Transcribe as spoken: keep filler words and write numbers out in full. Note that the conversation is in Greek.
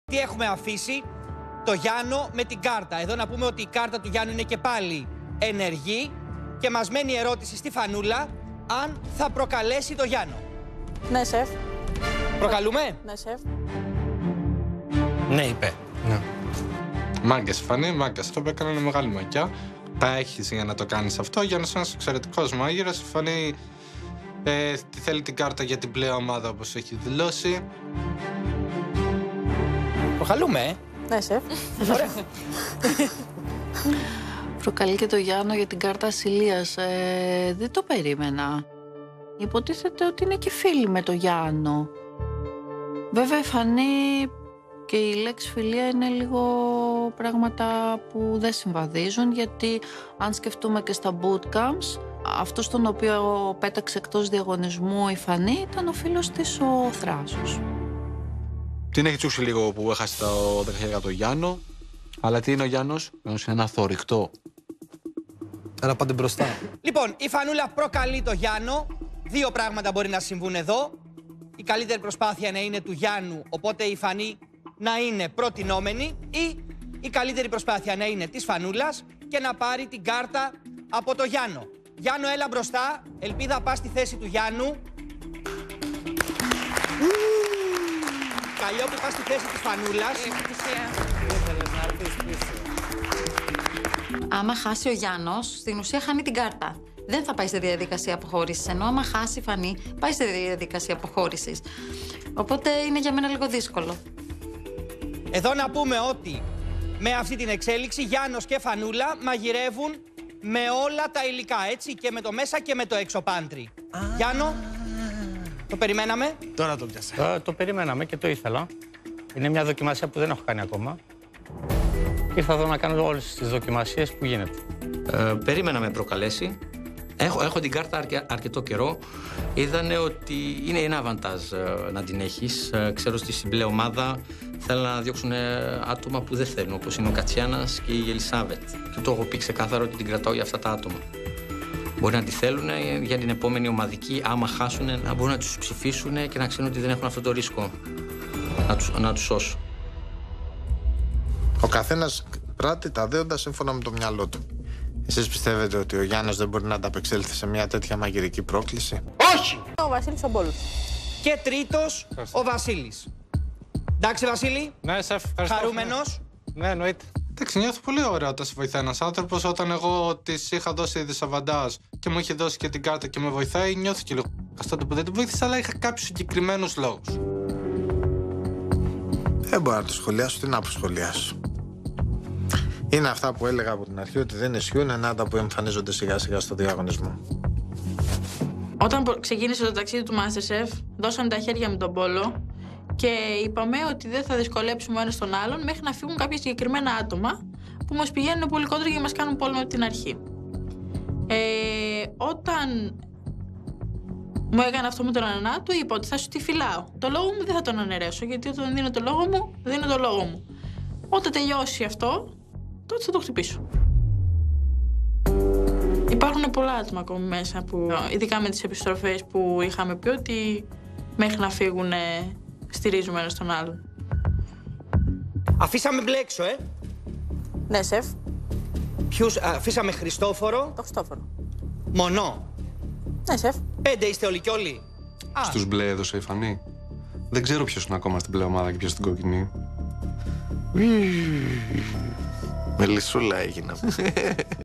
Τι έχουμε αφήσει? Το Γιάννο με την κάρτα. Εδώ να πούμε ότι η κάρτα του Γιάννου είναι και πάλι ενεργή και μας μένει η ερώτηση στη Φανούλα αν θα προκαλέσει το Γιάννο. Ναι, σεφ. Προκαλούμε? Ναι, σεφ. Ναι, είπε. Ναι. Μάγκες, Φανή, μάγκες. Αυτό που έκανε είναι μεγάλη μαγιά. Τα έχεις για να το κάνεις αυτό. Για να είσαι ένας εξαιρετικός μάγειρας. Η Φανή ε, θέλει την κάρτα για την πλέον ομάδα όπως έχει δηλώσει. Προκαλούμε, ε. Ναι, σεφ. Ωραία. Προκαλεί και το Γιάννο για την κάρτα ασυλίας. Ε, δεν το περίμενα. Υποτίθεται ότι είναι και φίλοι με το Γιάννο. Βέβαια η Φανή και η λέξη φιλία είναι λίγο πράγματα που δεν συμβαδίζουν, γιατί αν σκεφτούμε και στα bootcamps, αυτός τον οποίο πέταξε εκτός διαγωνισμού η Φανή ήταν ο φίλος της ο Θράσος. Την έχει τσούξει λίγο που έχασε το δέκα χιλιάδες για το Γιάννο. Αλλά τι είναι ο Γιάννος? Ο Γιάννος είναι ένα θωρηκτό. Άρα πάτε μπροστά. Λοιπόν, η Φανούλα προκαλεί το Γιάννο. Δύο πράγματα μπορεί να συμβούν εδώ. Η καλύτερη προσπάθεια να είναι του Γιάννου, οπότε η Φανή να είναι προτινόμενη, ή η καλύτερη προσπάθεια να είναι της Φανούλας και να πάρει την κάρτα από το Γιάννο. Γιάννο, έλα μπροστά. Ελπίδα, πας στη θέση του Γιάννου. Καλλιόπη, πας στη θέση της Φανούλας. Άμα χάσει ο Γιάννος, στην ουσία χάνει την κάρτα. Δεν θα πάει στη διαδικασία αποχώρησης. Ενώ άμα χάσει η Φανή, πάει στη διαδικασία αποχώρησης. Οπότε είναι για μένα λίγο δύσκολο. Εδώ να πούμε ότι με αυτή την εξέλιξη Γιάννος και Φανούλα μαγειρεύουν με όλα τα υλικά, έτσι, και με το μέσα και με το έξω πάντρι. Γιάννο, το περιμέναμε. Τώρα το πιάσα. Το, το περιμέναμε και το ήθελα. Είναι μια δοκιμασία που δεν έχω κάνει ακόμα. Ήρθα εδώ να κάνω όλες τις δοκιμασίες που γίνεται. Ε, περίμενα να με προκαλέσει. Έχω, έχω την κάρτα αρκε, αρκετό καιρό. Είδανε ότι είναι ένα αβαντάζ ε, να την έχεις. Ε, ξέρω ότι στην μπλε ομάδα θέλουν να διώξουν ε, άτομα που δεν θέλουν, όπως είναι ο Κατσιάνας και η Ελισάβετ. Και το έχω πει ξεκάθαρα ότι την κρατάω για αυτά τα άτομα. Μπορεί να τη θέλουν για την επόμενη ομαδική, άμα χάσουν, να μπορούν να τους ψηφίσουν και να ξέρουν ότι δεν έχουν αυτό το ρίσκο να τους, να τους σώσουν. Ο καθένας πράττει τα δέοντα σύμφωνα με το μυαλό του. Εσείς πιστεύετε ότι ο Γιάννος δεν μπορεί να ανταπεξέλθει σε μια τέτοια μαγειρική πρόκληση? Όχι! Ο Βασίλης ο Μπόλος. Και τρίτος, ο Βασίλης. Εντάξει, Βασίλη. Ναι, σεφ, ευχαριστώ. Χαρούμενος. Ναι, εννοείται. Εντάξει, νιώθω πολύ ωραία όταν σε βοηθάει ένας άνθρωπος. Όταν εγώ της είχα δώσει δισαβαντάζ και μου είχε δώσει και την κάρτα και με βοηθάει, νιώθω και λίγο καστάτο που δεν την βοήθησα, αλλά είχα κάποιους συγκεκριμένους λόγους. Δεν μπορώ να το σχολιάσω, τι να αποσχολιάσω. Είναι αυτά που έλεγα από την αρχή, ότι δεν ισχύουν, ενάτα που εμφανίζονται σιγά σιγά στο διαγωνισμό. Όταν ξεκίνησε το ταξίδι του MasterChef, δώσαμε τα χέρια με τον Πόλο και είπαμε ότι δεν θα δυσκολέψουμε ο ένας τον άλλον μέχρι να φύγουν κάποια συγκεκριμένα άτομα που μας πηγαίνουν πολύ κόντρα και μας κάνουν πόλεμο από την αρχή. Ε, όταν μου έκανε αυτό με τον Ανανά, του είπα ότι θα σου τη φυλάω. Το λόγο μου δεν θα τον αναιρέσω, γιατί όταν δίνω το λόγο μου, δίνω το λόγο μου. Όταν τελειώσει αυτό, τότε θα το χτυπήσω. Υπάρχουν πολλά άτομα ακόμη μέσα, που, ειδικά με τις επιστροφές που είχαμε πει ότι μέχρι να φύγουν στηρίζουμε ένας τον άλλον. Αφήσαμε μπλε έξω, ε. Ναι, σεφ. Ποιους, α, αφήσαμε Χριστόφορο. Το Χριστόφορο. Μονό. Ναι, σεφ. Πέντε είστε όλοι κι όλοι. Α. Στους μπλε έδωσε η Φανή. Δεν ξέρω ποιος είναι ακόμα στην μπλε ομάδα και ποιος στην κόκκινη. Μελισσούλα έγινα.